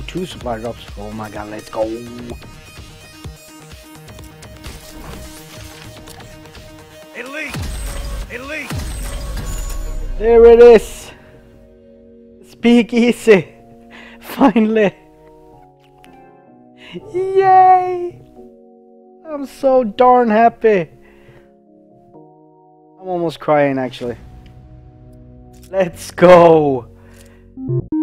2 supply drops. Oh my god, let's go. Elite! Elite! There it is. Speakeasy. Finally. Yay. I'm so darn happy. I'm almost crying actually. Let's go.